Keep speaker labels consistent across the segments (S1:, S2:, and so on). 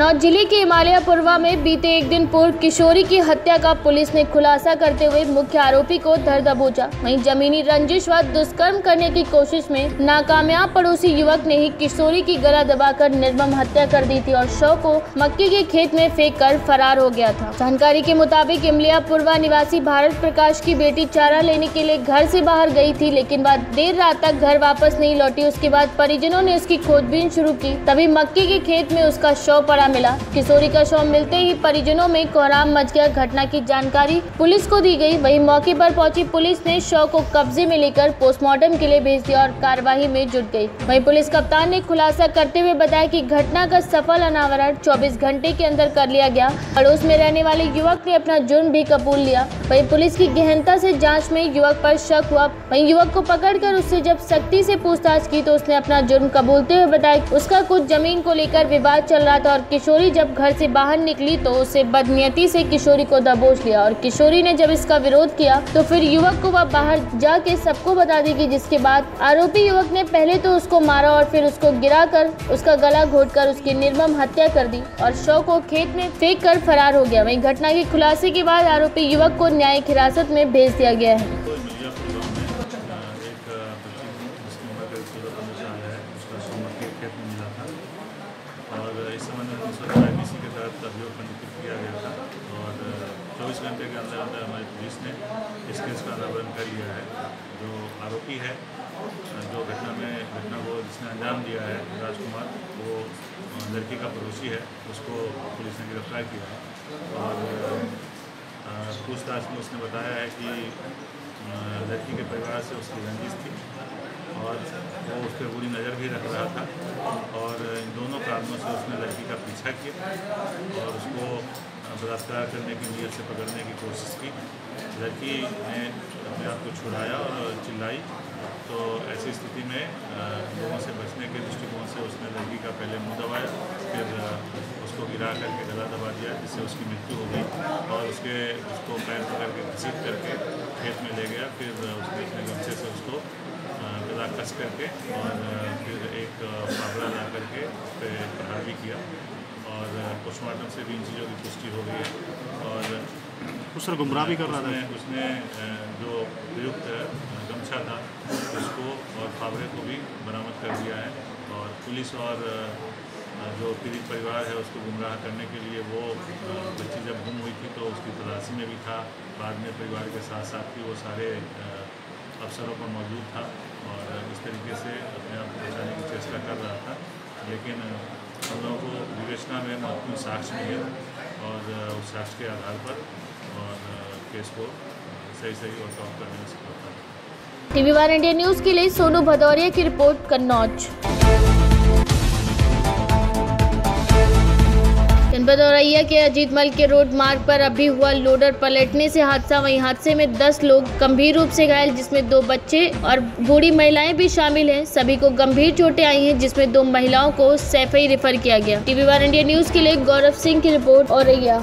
S1: कन्नौज जिले के हिमालयपुरवा में बीते एक दिन पूर्व किशोरी की हत्या का पुलिस ने खुलासा करते हुए मुख्य आरोपी को धर दबोचा। वहीं जमीनी रंजिश व दुष्कर्म करने की कोशिश में नाकामयाब पड़ोसी युवक ने ही किशोरी की गला दबाकर निर्मम हत्या कर दी थी और शव को मक्के के खेत में फेंक कर फरार हो गया था। जानकारी के मुताबिक हिमालयपुरवा निवासी भारत प्रकाश की बेटी चारा लेने के लिए घर से बाहर गई थी, लेकिन बाद देर रात तक घर वापस नहीं लौटी। उसके बाद परिजनों ने उसकी खोजबीन शुरू की, तभी मक्के के खेत में उसका शव पड़ा मिला। किशोरी का शव मिलते ही परिजनों में कोहराम मच गया। घटना की जानकारी पुलिस को दी गई। वहीं मौके पर पहुंची पुलिस ने शव को कब्जे में लेकर पोस्टमार्टम के लिए भेज दिया और कार्यवाही में जुट गई। वहीं पुलिस कप्तान ने खुलासा करते हुए बताया कि घटना का सफल अनावरण 24 घंटे के अंदर कर लिया गया। पड़ोस में रहने वाले युवक ने अपना जुर्म भी कबूल लिया। वहीं पुलिस की गहनता से जाँच में युवक पर शक हुआ। वहीं युवक को पकड़कर उससे जब सख्ती से पूछताछ की तो उसने अपना जुर्म कबूलते हुए बताया उसका कुछ जमीन को लेकर विवाद चल रहा था और किशोरी जब घर से बाहर निकली तो उसे बदनीयती से किशोरी को दबोच लिया और किशोरी ने जब इसका विरोध किया तो फिर युवक को वह बाहर जाके सबको बता देगी, जिसके बाद आरोपी युवक ने पहले तो उसको मारा और फिर उसको गिराकर उसका गला घोंटकर उसकी निर्मम हत्या कर दी और शव को खेत में फेंक कर फरार हो गया। वहीं घटना के खुलासे के बाद आरोपी युवक को न्यायिक हिरासत में भेज दिया गया है।
S2: और इस संबंध में 392 के तहत अभियोग पंजीकृत किया गया था और 24 घंटे के अंदर अंदर हमारी पुलिस ने इस केस का अनावरण कर लिया है। जो आरोपी है, जो घटना को जिसने अंजाम दिया है राजकुमार, वो लड़की का पड़ोसी है, उसको पुलिस ने गिरफ्तार किया है और पूछताछ में उसने बताया है कि लड़की के परिवार से उसकी रंजिश थी और वो उस पर बुरी नज़र भी रख रहा था और इन दोनों कारणों से उसने लड़की का पीछा किया और उसको बलात्कार करने की नीयत से पकड़ने की कोशिश की। लड़की ने अपने आप को छुड़ाया और चिल्लाई, तो ऐसी स्थिति में लोगों से बचने के दृष्टिकोण से उसने लड़की का पहले मुंह दबाया, फिर उसको गिरा करके गला दबा दिया जिससे उसकी मृत्यु हो गई और उसको पैर पकड़ के घसीट करके खेत में ले गया। फिर उसने अपने गमछे से उसको गला कस करके और फिर एक फावड़ा ला करके उस पर प्रहार भी किया और पोस्टमार्टम से भी इन चीज़ों की पुष्टि हो गई है और
S3: उस पर गुमराह भी कर रहा था।
S2: उसने जो प्रयुक्त गमछा था उसको और फावड़े को भी बरामद कर दिया है और पुलिस और जो पीड़ित परिवार है उसको गुमराह करने के लिए वो बच्ची जब गुम हुई थी तो उसकी तलाशी में भी था। बाद में परिवार के साथ साथ भी वो सारे अफसरों पर मौजूद था और इस तरीके से अपने आप को बचाने की चेष्टा कर रहा था, लेकिन हम लोगों को विवेचना में महत्वपूर्ण साक्ष्य मिले और उस साक्ष्य के आधार पर और केस को सही और सॉल्व करने में सफलता मिली।
S1: टीवी1 इंडिया न्यूज़ के लिए सोनू भदौरिया की रिपोर्ट, कन्नौज। जनपद औरैया के अजीत मल के रोड मार्ग पर अभी हुआ लोडर पलटने से हादसा। वहीं हादसे में 10 लोग गंभीर रूप से घायल, जिसमें 2 बच्चे और बूढ़ी महिलाएं भी शामिल हैं। सभी को गंभीर चोटें आई हैं, जिसमें 2 महिलाओं को सैफई रेफर किया गया। टीवी1 इंडिया न्यूज़ के लिए गौरव सिंह की रिपोर्ट, औरैया।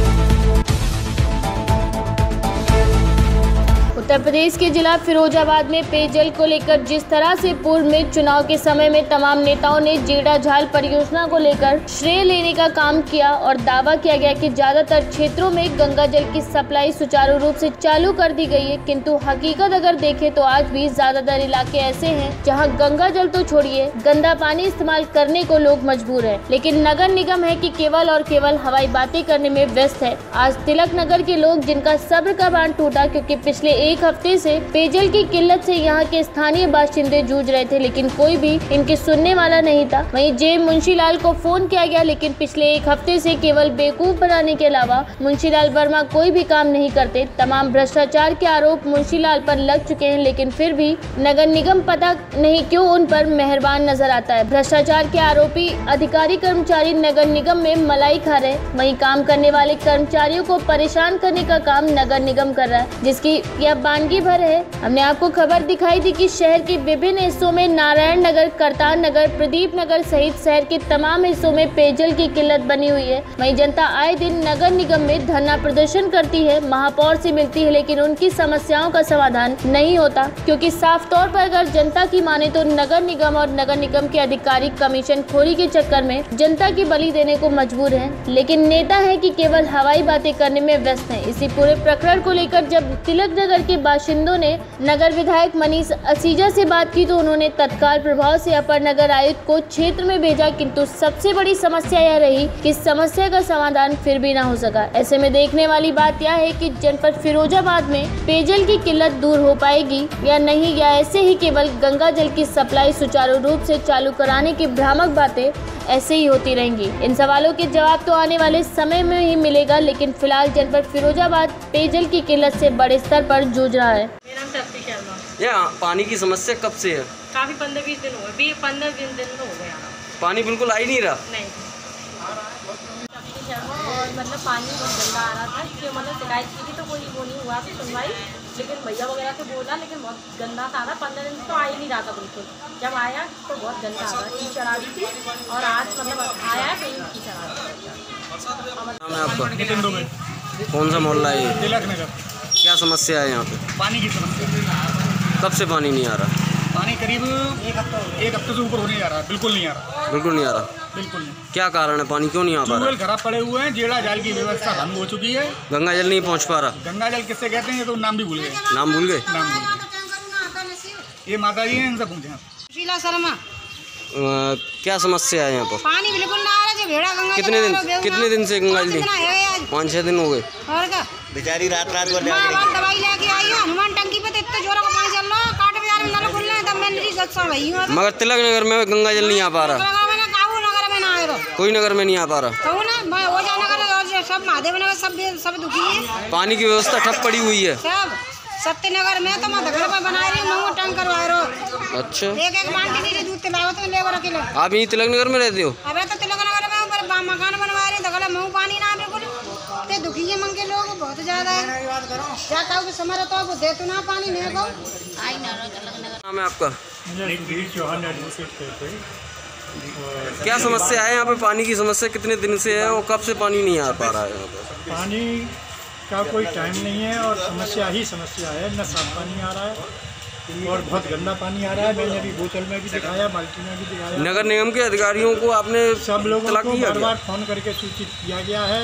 S1: उत्तर प्रदेश के जिला फिरोजाबाद में पेयजल को लेकर जिस तरह से पूर्व में चुनाव के समय में तमाम नेताओं ने जेड़ा झाल परियोजना को लेकर श्रेय लेने का काम किया और दावा किया गया कि ज्यादातर क्षेत्रों में गंगा जल की सप्लाई सुचारू रूप से चालू कर दी गई है, किंतु हकीकत अगर देखें तो आज भी ज्यादातर इलाके ऐसे हैं जहां गंगा जल तो छोड़िए, गंदा पानी इस्तेमाल करने को लोग मजबूर है। लेकिन नगर निगम है कि केवल और केवल हवाई बातें करने में व्यस्त है। आज तिलक नगर के लोग, जिनका सब्र का बांध टूटा क्योंकि पिछले एक हफ्ते से पेयजल की किल्लत से यहाँ के स्थानीय बाशिंदे जूझ रहे थे, लेकिन कोई भी इनके सुनने वाला नहीं था। वहीं जेएम मुंशीलाल को फोन किया गया, लेकिन पिछले एक हफ्ते से केवल बेवकूफ बनाने के अलावा मुंशीलाल वर्मा कोई भी काम नहीं करते। तमाम भ्रष्टाचार के आरोप मुंशीलाल पर लग चुके हैं, लेकिन फिर भी नगर निगम पता नहीं क्यों उन पर मेहरबान नजर आता है। भ्रष्टाचार के आरोपी अधिकारी कर्मचारी नगर निगम में मलाई खा रहे, वहीं काम करने वाले कर्मचारियों को परेशान करने का काम नगर निगम कर रहा है, जिसकी यह रब्बानगी भर है। हमने आपको खबर दिखाई थी कि शहर के विभिन्न हिस्सों में नारायण नगर, करतार नगर, प्रदीप नगर सहित शहर के तमाम हिस्सों में पेयजल की किल्लत बनी हुई है। वहीं जनता आए दिन नगर निगम में धरना प्रदर्शन करती है, महापौर से मिलती है, लेकिन उनकी समस्याओं का समाधान नहीं होता, क्योंकि साफ तौर पर अगर जनता की माने तो नगर निगम और नगर निगम के अधिकारी कमीशन खोरी के चक्कर में जनता की बलि देने को मजबूर हैं। लेकिन नेता है कि केवल हवाई बातें करने में व्यस्त हैं। इसी पूरे प्रकरण को लेकर जब तिलक नगर के बाशिंदों ने नगर विधायक मनीष असीजा से बात की तो उन्होंने तत्काल प्रभाव से अपर नगर आयुक्त को क्षेत्र में भेजा, किंतु सबसे बड़ी समस्या यह रही कि समस्या का समाधान फिर भी न हो सका। ऐसे में देखने वाली बात यह है कि जनपद फिरोजाबाद में पेयजल की किल्लत दूर हो पाएगी या नहीं, या ऐसे ही केवल गंगा जल की सप्लाई सुचारू रूप से चालू कराने की भ्रामक बातें ऐसे ही होती रहेंगी। इन सवालों के जवाब तो आने वाले समय में ही मिलेगा, लेकिन फिलहाल जनपद फिरोजाबाद पेयजल की किल्लत से बड़े स्तर पर जूझ रहा है।
S4: मेरा नाम तप्ती शर्मा।
S5: यहाँ पानी की समस्या कब से है?
S4: काफ़ी 15-20 दिन हो गए, 15 दिन हो गए।
S5: पानी बिल्कुल आ ही नहीं रहा।
S4: नहीं तप्ती शर्मा, और मतलब पानी बहुत गंदा आ रहा था, इसलिए मतलब शिकायत की थी तो कोई वो नहीं हुआ था सुनवाई, लेकिन भैया वगैरह से बोला, लेकिन बहुत गंदा था। 15 दिन तो आ ही नहीं रहा था बिल्कुल। जब आया तो बहुत गंदा आ रहा, कीचड़ आ रही थी, और आज मतलब आया है तो कीचड़ आ रही है।
S5: नाम है आपका?
S3: नितिन दुबे,
S5: कौन सा मोहल्ला है ये?
S3: तिलक नगर।
S5: क्या समस्या है यहाँ पे?
S3: पानी की समस्या।
S5: कब से पानी नहीं आ रहा?
S3: पानी करीब एक हफ्ते से ऊपर होने जा रहा है, बिल्कुल नहीं आ रहा।
S5: बिल्कुल नहीं आ रहा।
S3: बिल्कुल नहीं।
S5: क्या कारण है, पानी क्यों नहीं आ पा रहा?
S3: ट्यूबवेल खराब पड़े हुए हैं, जेड़ा जाल की व्यवस्था बंद हो चुकी है।
S5: गंगा जल नहीं पहुँच पा रहा।
S3: गंगा जल किससे कहते हैं ये तो नाम भी भूल गए।
S5: नाम भूल गए?
S3: नाम भूल गए। ये माता जी हैं, इनसे पूछे आप।
S6: शीला शर्मा।
S5: क्या समस्या है यहाँ पर?
S6: पानी बिल्कुल ना आ रहा, जो भेड़ा गंगा
S5: कितने दिन से गंगा जल? 5-6 दिन हो गए।
S6: और क्या
S5: बेचारी रात भर
S6: दवाई लेके आई है, हनुमान टंकी पे तो इतना जोरों का पानी चल रहा है, काट बाजार में नल खुल रहे हैं, तब मैं निरी सत्सर भई हूं।
S5: मगर तिलक नगर में गंगा जल नहीं आ पा रहा।
S6: नगर में ना आएगा,
S5: कोई नगर में नहीं आ पा रहा।
S6: कहूँ ना ओझा नगर और सब महादेव नगर सब दुखी है।
S5: पानी की व्यवस्था ठप पड़ी हुई है
S6: सब सत्यनगर में तो मैं घर में बना रही हूँ, टंग करवा रहा।
S5: अच्छा,
S6: एक बाल्टी नीचे दूध पिलाओ तो लेबर अकेले।
S5: आप यहीं तिलक नगर में रहते हो?
S6: अबे तो तिलक नगर में मकान बनवा रहे, दगला महू पानी ना बिल्कुल। ते दुखी है मंगे लोग बहुत ज्यादा है। जाता हूँ समर तो वो दे तो ना पानी नहीं को आई ना।
S5: नाम है आपका?
S3: चौहान एडवोकेट कहते हैं।
S5: क्या समस्या है यहाँ पे? पानी की समस्या कितने दिन से है और कब से पानी नहीं आ पा रहा है यहाँ पे?
S7: पानी का कोई टाइम नहीं है और समस्या ही समस्या है। न साफ पानी आ रहा है और बहुत गंदा पानी आ रहा है। मैंने अभी बोतल में भी दिखाया, बाल्टी में भी दिखाया।
S5: नगर निगम के अधिकारियों को आपने
S7: सब लोगों को
S5: किया
S7: बार बार फ़ोन करके सूचित किया गया है,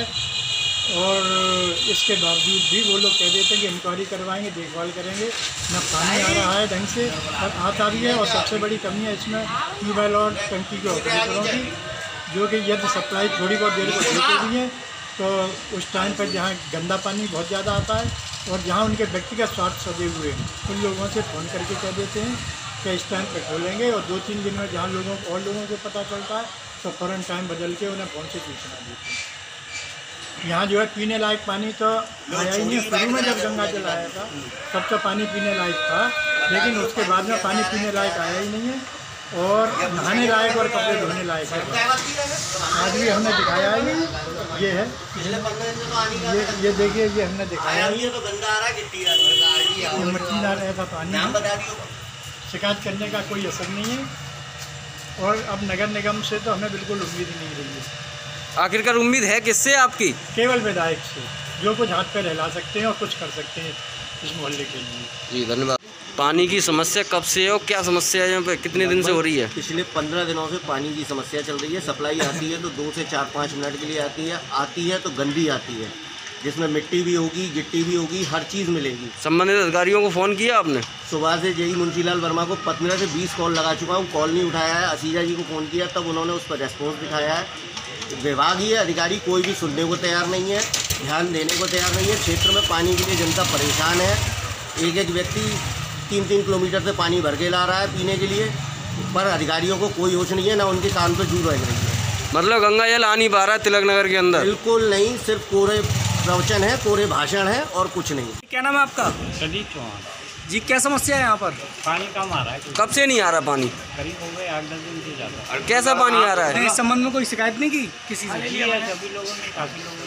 S7: और इसके बावजूद भी वो लोग कह देते हैं कि इंक्वायरी करवाएंगे, देखभाल करेंगे। न पानी आ रहा है ढंग से, और आता भी है। और सबसे बड़ी कमी है इसमें ट्यूबवेल और टंकी के ऑपरेटरों की, जो कि यदि सप्लाई थोड़ी बहुत देर को देते भी हैं तो उस टाइम पर जहाँ गंदा पानी बहुत ज़्यादा आता है और जहाँ उनके व्यक्तिगत स्वार्थ सजे हुए हैं, उन लोगों से फ़ोन करके कह देते हैं कि इस टाइम पर खोलेंगे, और 2-3 दिन में जहाँ लोगों को पता चलता है तो फ़ौरन टाइम बदल के उन्हें फ़ोन से सूचना देते हैं। यहाँ जो है पीने लायक पानी तो आया ही नहीं। शुरू में जब गंगा जल आया था तब तो पानी पीने लायक था, लेकिन उसके बाद में पानी पीने लायक आया ही नहीं है, और नहाने लायक और कपड़े धोने लायक है। आज भी हमने दिखाया है, ये है, ये देखिए, ये हमने दिखाया है, ये मिट्टी डाल ऐसा पानी है। शिकायत करने का कोई असर नहीं है, और अब नगर निगम से तो हमें बिल्कुल उम्मीद ही नहीं रही है।
S5: आखिरकार उम्मीद है किससे आपकी?
S7: केवल विधायक से, जो कुछ हाथ पे रहला सकते हैं और कुछ कर सकते हैं इस मोहल्ले के लिए।
S5: जी धन्यवाद। पानी की समस्या कब से है और क्या समस्या है यहाँ पे, कितने दिन से हो रही है?
S8: पिछले 15 दिनों से पानी की समस्या चल रही है। सप्लाई आती है तो 2 से 4-5 मिनट के लिए आती है तो गंदी आती है, जिसमें मिट्टी भी होगी, गिट्टी भी होगी, हर चीज़ मिलेगी।
S5: संबंधित अधिकारियों को फ़ोन किया आपने?
S8: सुबह से जेई मुंशीलाल वर्मा को 15 से 20 कॉल लगा चुका हूँ, कॉल नहीं उठाया है। असीजा जी को फ़ोन किया तब उन्होंने उस पर रेस्पॉन्स दिखाया है। विभागीय अधिकारी कोई भी सुनने को तैयार नहीं है, ध्यान देने को तैयार नहीं है। क्षेत्र में पानी के लिए जनता परेशान है। एक व्यक्ति 3-3 किलोमीटर से पानी भर के ला रहा है पीने के लिए, पर अधिकारियों को कोई होश नहीं है, ना उनके कान पर जू रह रही है।
S5: मतलब गंगा जल आ नहीं पा रहा है तिलक नगर के अंदर?
S8: बिल्कुल नहीं, सिर्फ कोरे प्रवचन है, कोरे भाषण है और कुछ नहीं।
S3: क्या नाम है आपका?
S9: प्रदीप चौहान
S3: जी। क्या समस्या है यहाँ पर?
S9: पानी कम आ रहा है।
S5: कब से नहीं आ रहा पानी?
S9: करीब हो गए 8-10 दिन से ज़्यादा।
S5: और कैसा पानी आ रहा है?
S3: इस संबंध में कोई शिकायत नहीं की किसी से?
S9: सभी लोगों ने काफ़ी लोगों ने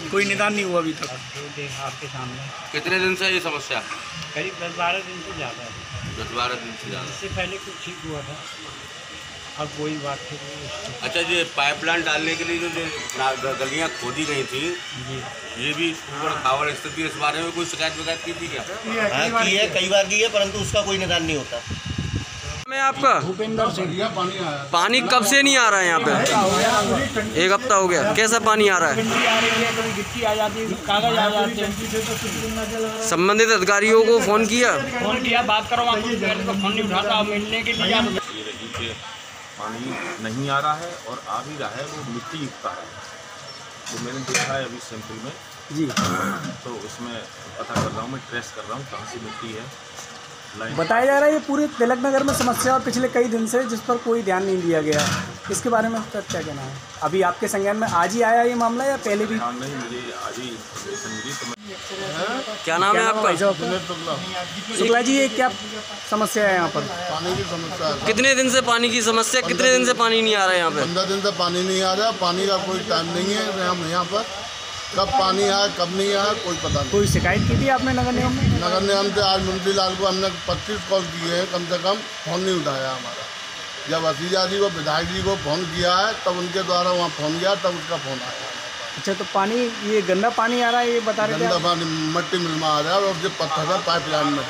S3: कोई निदान नहीं हुआ अभी तक।
S9: जो देखा आपके सामने
S5: कितने दिन से ये समस्या?
S9: करीब 10-12 दिन से ज़्यादा है।
S5: 10-12 दिन से ज़्यादा।
S9: इससे पहले कुछ ठीक हुआ था, अब कोई बात नहीं।
S5: अच्छा, ये पाइपलाइन डालने के लिए जो गलियाँ खोदी गई थी, ये भी खबर स्थिति, इस बारे में कोई शिकायत वगैरह की थी क्या?
S8: हाँ, की है, कई बार की है, परंतु उसका कोई निदान नहीं होता।
S5: मैं आपका
S3: भूपेंद्र सिंह।
S5: पानी कब से नहीं आ रहा है यहाँ पे? 1 हफ्ता हो गया। कैसा पानी आ रहा है?
S9: कभी गिट्टी आ जाती है, कागज आ जाते हैं।
S5: संबंधित अधिकारियों को फ़ोन किया?
S9: फोन किया, बात करो, वहाँ कुछ पहले तो फोन नहीं उठाता, मिलने के लिए जाते।
S10: ये रही कि पानी नहीं आ रहा है और आ भी रहा है वो मिट्टी युक्त आ रहा है। तो मैंने देखा है अभी सैंपल में
S3: जी,
S10: तो उसमें पता कर रहा हूँ, मैं ट्रेस कर रहा हूँ कहाँ से मिट्टी है।
S3: बताया जा रहा है ये पूरे तिलक नगर में समस्या और पिछले कई दिन से, जिस पर कोई ध्यान नहीं दिया गया। इसके बारे में क्या कहना है? अभी आपके संज्ञान में आज ही आया ये मामला या पहले भी?
S10: हाँ, नहीं, मुझे आज ही इन्फॉर्मेशन मिली तो मैं।
S5: क्या नाम है आपका?
S3: शुक्ला जी, ये क्या समस्या है यहाँ पर?
S11: पानी की समस्या है।
S5: कितने दिन से पानी की समस्या? कितने दिन से पानी नहीं आ रहा है यहाँ पे?
S11: 15 दिन से पानी नहीं आ रहा। पानी का कोई टाइम नहीं है। हम यहाँ पर कब पानी आया कब नहीं आया कोई पता नहीं।
S3: कोई शिकायत की थी आपने नगर निगम में?
S11: नगर निगम से आज मंत्री लाल को हमने 25 कॉल किए हैं, कम से कम फ़ोन नहीं उठाया हमारा। जब असीजा जी को, विधायक जी को फ़ोन किया है तब उनके द्वारा वहाँ फ़ोन गया, तब उसका फ़ोन आया।
S3: अच्छा, तो पानी ये गंदा पानी आ रहा है, ये बता रहे थे?
S11: गंदा पानी मट्टी मिल में आ रहा है और जो पत्थर है पाइपलाइन में।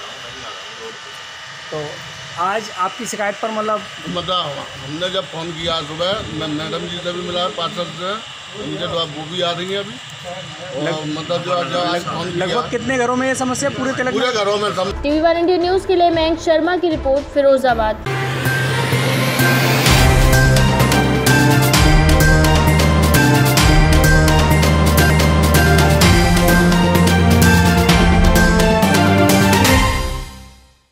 S3: तो आज आपकी शिकायत पर मतलब
S11: हमने जब फ़ोन किया सुबह, मैं मैडम जी से भी मिला, पार्षद से, उनके द्वारा वो भी आ रही हैं अभी। और मतलब जो आज फ़ोन किया,
S3: लगभग कितने घरों में ये समस्या? पूरे
S11: घरों में।
S1: TV1 इंडिया न्यूज़ के लिए मयंक शर्मा की रिपोर्ट, फिरोजाबाद।